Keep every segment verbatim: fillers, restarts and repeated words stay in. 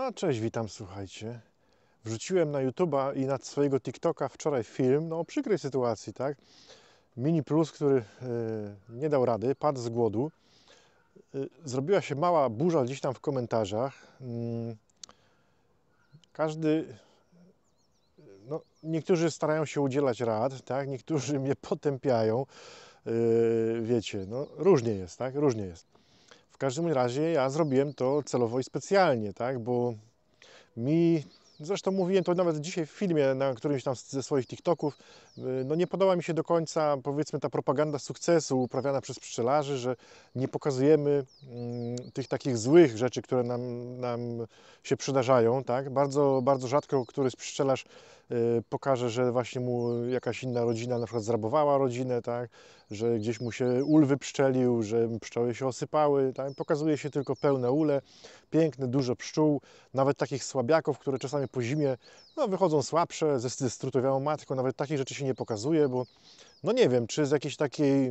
No cześć, witam, słuchajcie. Wrzuciłem na YouTube'a i na swojego TikToka wczoraj film, no o przykrej sytuacji, tak? Mini Plus, który y, nie dał rady, padł z głodu. Y, zrobiła się mała burza gdzieś tam w komentarzach. Y, każdy, no niektórzy starają się udzielać rad, tak? Niektórzy mnie potępiają. Y, wiecie, no różnie jest, tak? Różnie jest. W każdym razie ja zrobiłem to celowo i specjalnie, tak? Bo mi, zresztą mówiłem to nawet dzisiaj w filmie, na którymś tam ze swoich TikToków, no nie podoba mi się do końca, powiedzmy, ta propaganda sukcesu uprawiana przez pszczelarzy, że nie pokazujemy mm, tych takich złych rzeczy, które nam, nam się przydarzają, tak? Bardzo, bardzo rzadko któryś pszczelarz y, pokaże, że właśnie mu jakaś inna rodzina na przykład zrabowała rodzinę, tak? Że gdzieś mu się ul wypszczelił, że pszczoły się osypały, tak? Pokazuje się tylko pełne ule, piękne, dużo pszczół, nawet takich słabiaków, które czasami po zimie no, wychodzą słabsze, ze, ze strutowiałą matką, nawet takich rzeczy się nie pokazuje, bo no nie wiem, czy z jakiejś takiej,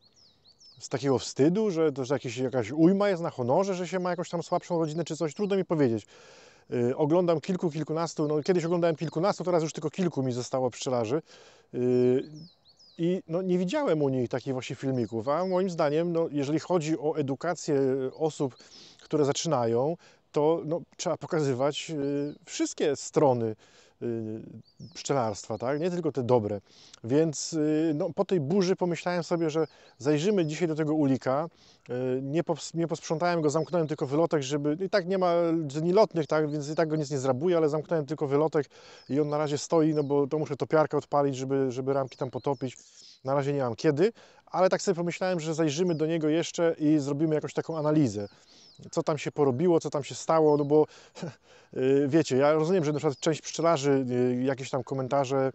z takiego wstydu, że to że jakieś, jakaś ujma jest na honorze, że się ma jakąś tam słabszą rodzinę, czy coś, trudno mi powiedzieć. Yy, oglądam kilku, kilkunastu, no kiedyś oglądałem kilkunastu, teraz już tylko kilku mi zostało pszczelarzy. Yy, I no, nie widziałem u nich takich właśnie filmików, a moim zdaniem, no, jeżeli chodzi o edukację osób, które zaczynają, to no, trzeba pokazywać y, wszystkie strony y, pszczelarstwa, tak? Nie tylko te dobre. Więc y, no, po tej burzy pomyślałem sobie, że zajrzymy dzisiaj do tego ulika. Y, nie, pos, nie posprzątałem go, zamknąłem tylko wylotek, żeby... I tak nie ma dni lotnych, tak? Więc i tak go nic nie zrabuję, ale zamknąłem tylko wylotek i on na razie stoi, no bo to muszę topiarkę odpalić, żeby, żeby ramki tam potopić. Na razie nie mam kiedy, ale tak sobie pomyślałem, że zajrzymy do niego jeszcze i zrobimy jakąś taką analizę, co tam się porobiło, co tam się stało, no bo wiecie, ja rozumiem, że na przykład część pszczelarzy jakieś tam komentarze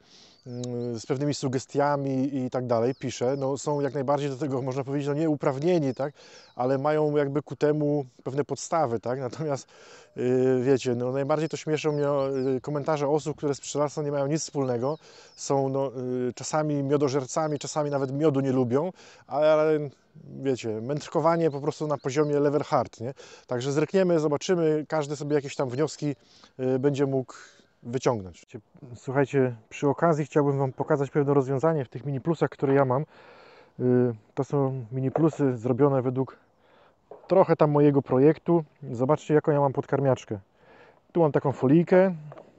z pewnymi sugestiami i tak dalej pisze, no są jak najbardziej do tego, można powiedzieć, no nieuprawnieni, tak, ale mają jakby ku temu pewne podstawy, tak, natomiast wiecie, no najbardziej to śmieszą mnie komentarze osób, które z pszczelarstwem nie mają nic wspólnego, są no, czasami miodożercami, czasami nawet miodu nie lubią, ale wiecie, mędrkowanie po prostu na poziomie level hard, nie? Także zerkniemy, zobaczymy, każdy sobie jakieś tam wnioski y, będzie mógł wyciągnąć. Słuchajcie, przy okazji chciałbym Wam pokazać pewne rozwiązanie w tych mini plusach, które ja mam. Y, to są mini plusy zrobione według trochę tam mojego projektu. Zobaczcie, jaką ja mam podkarmiaczkę. Tu mam taką folijkę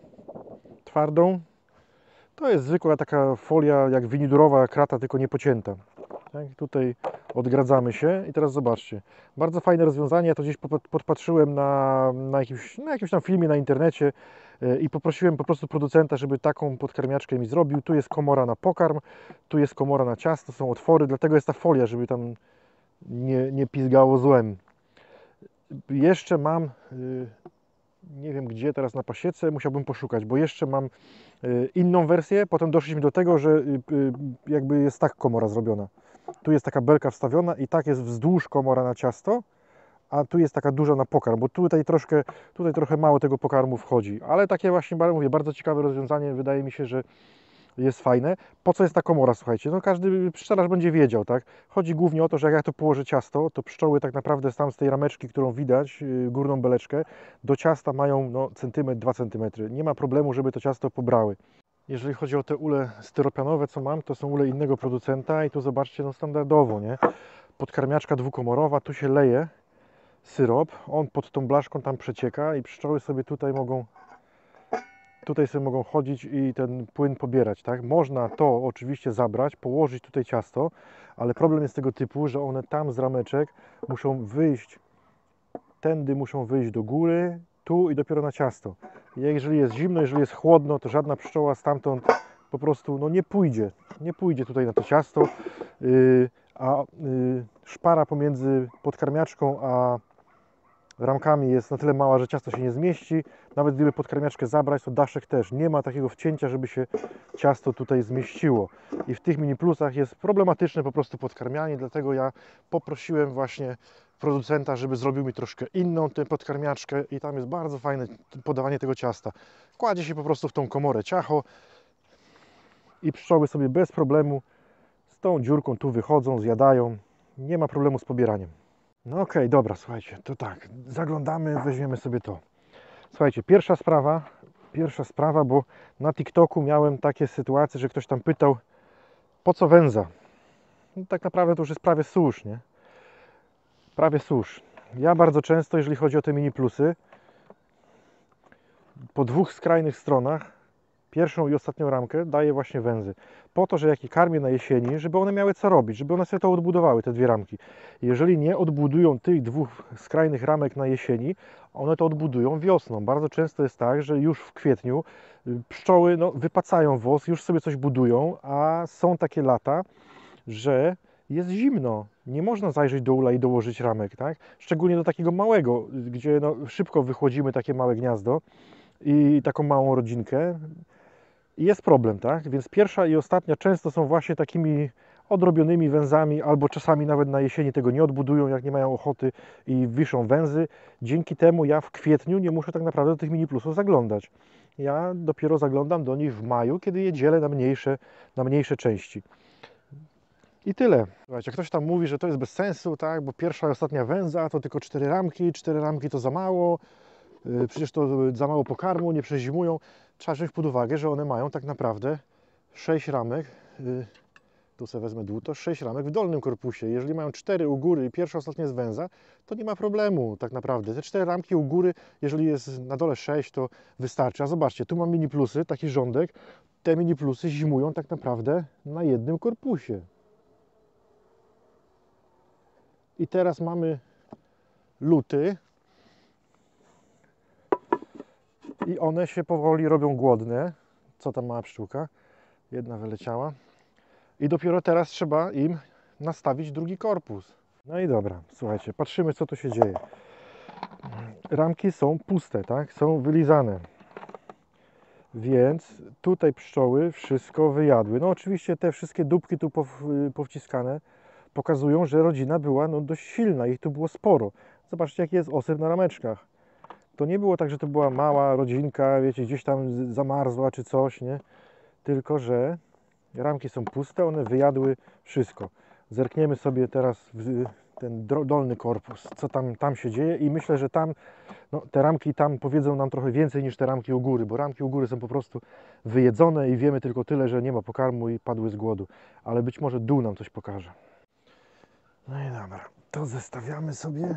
twardą. To jest zwykła taka folia jak winidurowa krata, tylko nie pocięta. Tak, tutaj odgradzamy się i teraz zobaczcie. Bardzo fajne rozwiązanie, ja to gdzieś podpatrzyłem na, na, jakimś, na jakimś tam filmie na internecie i poprosiłem po prostu producenta, żeby taką podkarmiaczkę mi zrobił. Tu jest komora na pokarm, tu jest komora na ciasto, są otwory, dlatego jest ta folia, żeby tam nie, nie pizgało złem. Jeszcze mam, nie wiem gdzie teraz na pasiece, musiałbym poszukać, bo jeszcze mam inną wersję, potem doszliśmy do tego, że jakby jest tak komora zrobiona. Tu jest taka belka wstawiona i tak jest wzdłuż komora na ciasto, a tu jest taka duża na pokarm, bo tutaj troszkę, tutaj trochę mało tego pokarmu wchodzi. Ale takie właśnie, mówię, bardzo ciekawe rozwiązanie, wydaje mi się, że jest fajne. Po co jest ta komora, słuchajcie? No każdy pszczelarz będzie wiedział, tak? Chodzi głównie o to, że jak ja tu położę ciasto, to pszczoły tak naprawdę tam z tej rameczki, którą widać, górną beleczkę, do ciasta mają no, centymetr, dwa centymetry. Nie ma problemu, żeby to ciasto pobrały. Jeżeli chodzi o te ule styropianowe, co mam, to są ule innego producenta i tu zobaczcie, no standardowo, nie? Podkarmiaczka dwukomorowa, tu się leje syrop, on pod tą blaszką tam przecieka i pszczoły sobie tutaj mogą tutaj sobie mogą chodzić i ten płyn pobierać, tak? Można to oczywiście zabrać, położyć tutaj ciasto, ale problem jest tego typu, że one tam z rameczek muszą wyjść, tędy muszą wyjść do góry, tu i dopiero na ciasto. I jeżeli jest zimno, jeżeli jest chłodno, to żadna pszczoła stamtąd po prostu no, nie pójdzie, nie pójdzie tutaj na to ciasto, yy, a yy, szpara pomiędzy podkarmiaczką a ramkami jest na tyle mała, że ciasto się nie zmieści. Nawet gdyby podkarmiaczkę zabrać, to daszek też nie ma takiego wcięcia, żeby się ciasto tutaj zmieściło. I w tych mini plusach jest problematyczne po prostu podkarmianie, dlatego ja poprosiłem właśnie producenta, żeby zrobił mi troszkę inną tę podkarmiaczkę i tam jest bardzo fajne podawanie tego ciasta. Kładzie się po prostu w tą komorę ciacho i pszczoły sobie bez problemu z tą dziurką tu wychodzą, zjadają. Nie ma problemu z pobieraniem. No okej, okay, dobra, słuchajcie, to tak, zaglądamy, weźmiemy sobie to. Słuchajcie, pierwsza sprawa, pierwsza sprawa, bo na TikToku miałem takie sytuacje, że ktoś tam pytał, po co węza? No, tak naprawdę to już jest prawie susz, nie? Prawie susz. Ja bardzo często, jeżeli chodzi o te mini plusy, po dwóch skrajnych stronach, pierwszą i ostatnią ramkę daję właśnie węzy. Po to, że jak je karmię na jesieni, żeby one miały co robić, żeby one sobie to odbudowały, te dwie ramki. Jeżeli nie odbudują tych dwóch skrajnych ramek na jesieni, one to odbudują wiosną. Bardzo często jest tak, że już w kwietniu pszczoły no, wypacają wos, już sobie coś budują, a są takie lata, że jest zimno. Nie można zajrzeć do ula i dołożyć ramek, tak? Szczególnie do takiego małego, gdzie no, szybko wychłodzimy takie małe gniazdo i taką małą rodzinkę. I jest problem, tak? Więc pierwsza i ostatnia często są właśnie takimi odrobionymi węzami, albo czasami nawet na jesieni tego nie odbudują, jak nie mają ochoty i wiszą węzy. Dzięki temu ja w kwietniu nie muszę tak naprawdę do tych mini plusów zaglądać. Ja dopiero zaglądam do nich w maju, kiedy je dzielę na mniejsze, na mniejsze części. I tyle. Słuchajcie, ktoś tam mówi, że to jest bez sensu, tak? Bo pierwsza i ostatnia węza to tylko cztery ramki, cztery ramki to za mało, yy, przecież to za mało pokarmu, nie przezimują. Trzeba wziąć pod uwagę, że one mają tak naprawdę sześć ramek, yy, tu sobie wezmę dłuto, sześć ramek w dolnym korpusie. Jeżeli mają cztery u góry i pierwsza, ostatnia jest węza, to nie ma problemu tak naprawdę. Te cztery ramki u góry, jeżeli jest na dole sześć, to wystarczy. A zobaczcie, tu mam mini plusy, taki rządek. Te mini plusy zimują tak naprawdę na jednym korpusie. I teraz mamy luty i one się powoli robią głodne. Co tam mała pszczółka? Jedna wyleciała. I dopiero teraz trzeba im nastawić drugi korpus. No i dobra, słuchajcie, patrzymy co tu się dzieje. Ramki są puste, tak? Są wylizane. Więc tutaj pszczoły wszystko wyjadły. No oczywiście te wszystkie dupki tu powciskane pokazują, że rodzina była no, dość silna, ich tu było sporo. Zobaczcie, jaki jest osyp na rameczkach. To nie było tak, że to była mała rodzinka, wiecie, gdzieś tam zamarzła czy coś, nie? Tylko że ramki są puste, one wyjadły wszystko. Zerkniemy sobie teraz w ten dolny korpus, co tam, tam się dzieje i myślę, że tam no, te ramki tam powiedzą nam trochę więcej niż te ramki u góry, bo ramki u góry są po prostu wyjedzone i wiemy tylko tyle, że nie ma pokarmu i padły z głodu. Ale być może dół nam coś pokaże. No i dobra, to zestawiamy sobie.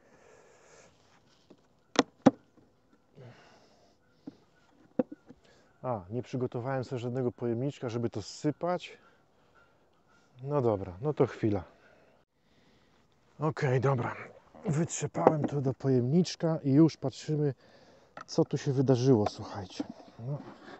A, nie przygotowałem sobie żadnego pojemniczka, żeby to zsypać. No dobra, no to chwila. Ok, dobra. Wytrzepałem to do pojemniczka i już patrzymy, co tu się wydarzyło, słuchajcie. No.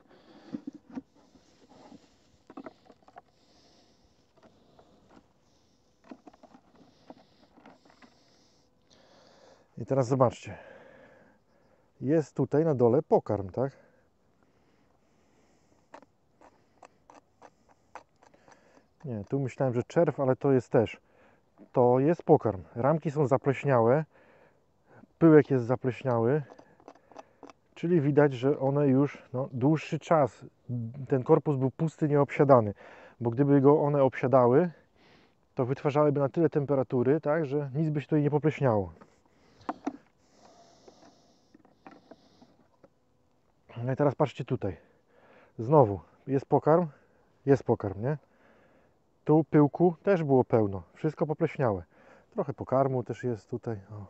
I teraz zobaczcie. Jest tutaj na dole pokarm, tak? Nie, tu myślałem, że czerw, ale to jest też. To jest pokarm. Ramki są zapleśniałe. Pyłek jest zapleśniały. Czyli widać, że one już no, dłuższy czas, ten korpus był pusty, nieobsiadany. Bo gdyby go one obsiadały, to wytwarzałyby na tyle temperatury, tak, że nic by się tutaj nie popleśniało. No i teraz patrzcie tutaj. Znowu jest pokarm, jest pokarm, nie? Tu pyłku też było pełno, wszystko popleśniałe. Trochę pokarmu też jest tutaj. O.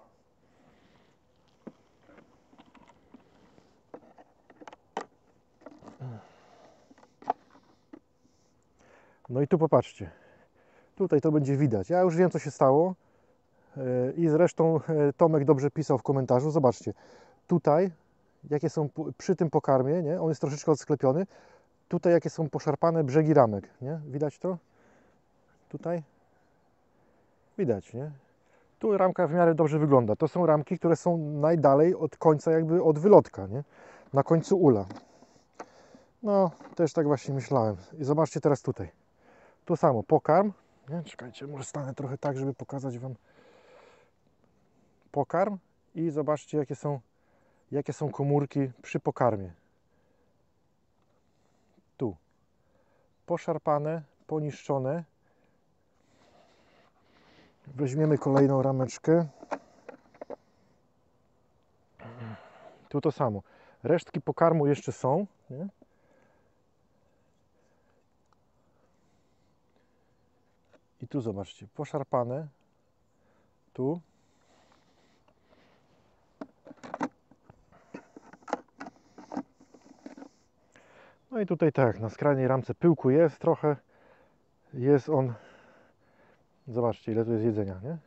No i tu popatrzcie. Tutaj to będzie widać. Ja już wiem, co się stało. I zresztą Tomek dobrze pisał w komentarzu. Zobaczcie. Tutaj, jakie są przy tym pokarmie, nie? On jest troszeczkę odsklepiony. Tutaj, jakie są poszarpane brzegi ramek, nie? Widać to? Tutaj? Widać, nie? Tu ramka w miarę dobrze wygląda. To są ramki, które są najdalej od końca, jakby od wylotka, nie? Na końcu ula. No, też tak właśnie myślałem. I zobaczcie teraz tutaj. Tu samo, pokarm. Nie? Czekajcie, może stanę trochę tak, żeby pokazać Wam pokarm. I zobaczcie, jakie są, jakie są komórki przy pokarmie. Tu. Poszarpane, poniszczone. Weźmiemy kolejną rameczkę. Tu to samo. Resztki pokarmu jeszcze są, nie? I tu zobaczcie, poszarpane. Tu. No i tutaj tak, na skrajnej ramce pyłku jest trochę. Jest on... Zobaczcie, ile tu jest jedzenia, nie?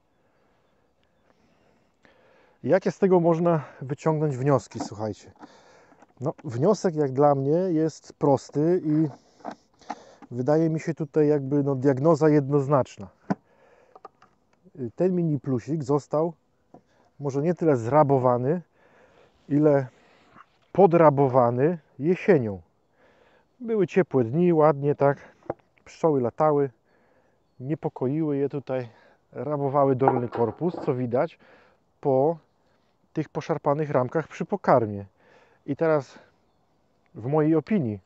Jakie z tego można wyciągnąć wnioski, słuchajcie? No, wniosek jak dla mnie jest prosty i wydaje mi się tutaj jakby no, diagnoza jednoznaczna. Ten mini plusik został może nie tyle zrabowany, ile podrabowany jesienią. Były ciepłe dni, ładnie tak, pszczoły latały, niepokoiły je tutaj, rabowały dolny korpus, co widać po tych poszarpanych ramkach przy pokarmie. I teraz w mojej opinii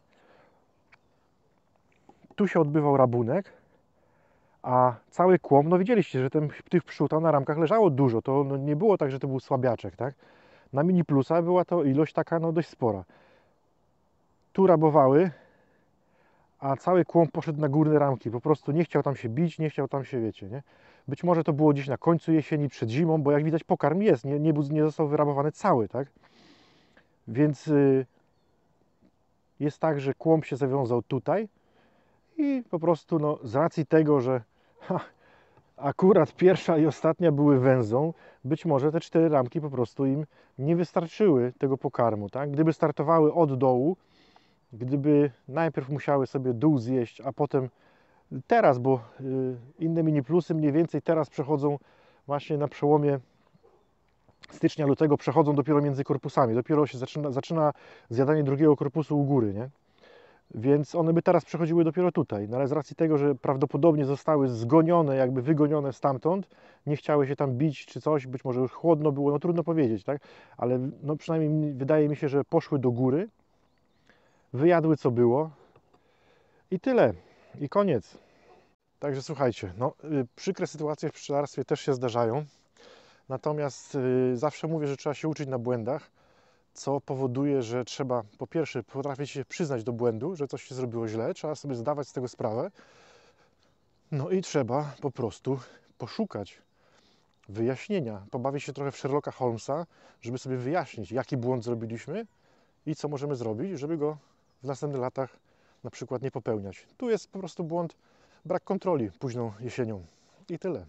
tu się odbywał rabunek, a cały kłom, no widzieliście, że ten, tych pszczół tam na ramkach leżało dużo, to no nie było tak, że to był słabiaczek, tak? Na mini plusa była to ilość taka no dość spora. Tu rabowały, a cały kłąb poszedł na górne ramki, po prostu nie chciał tam się bić, nie chciał tam się, wiecie, nie? Być może to było gdzieś na końcu jesieni, przed zimą, bo jak widać pokarm jest, nie, nie, nie został wyrabowany cały, tak? Więc yy, jest tak, że kłąb się zawiązał tutaj i po prostu no, z racji tego, że ha, akurat pierwsza i ostatnia były węzą, być może te cztery ramki po prostu im nie wystarczyły tego pokarmu, tak? Gdyby startowały od dołu, gdyby najpierw musiały sobie dół zjeść, a potem teraz, bo inne mini plusy mniej więcej teraz przechodzą właśnie na przełomie stycznia, lutego, przechodzą dopiero między korpusami, dopiero się zaczyna, zaczyna zjadanie drugiego korpusu u góry, nie? Więc one by teraz przechodziły dopiero tutaj, no ale z racji tego, że prawdopodobnie zostały zgonione, jakby wygonione stamtąd, nie chciały się tam bić czy coś, być może już chłodno było, no trudno powiedzieć, tak? Ale no przynajmniej wydaje mi się, że poszły do góry, wyjadły co było i tyle, i koniec. Także słuchajcie, no przykre sytuacje w pszczelarstwie też się zdarzają, natomiast y, zawsze mówię, że trzeba się uczyć na błędach, co powoduje, że trzeba po pierwsze potrafić się przyznać do błędu, że coś się zrobiło źle, trzeba sobie zdawać z tego sprawę, no i trzeba po prostu poszukać wyjaśnienia, pobawić się trochę w Sherlocka Holmesa, żeby sobie wyjaśnić, jaki błąd zrobiliśmy i co możemy zrobić, żeby go w następnych latach na przykład nie popełniać. Tu jest po prostu błąd, brak kontroli późną jesienią i tyle.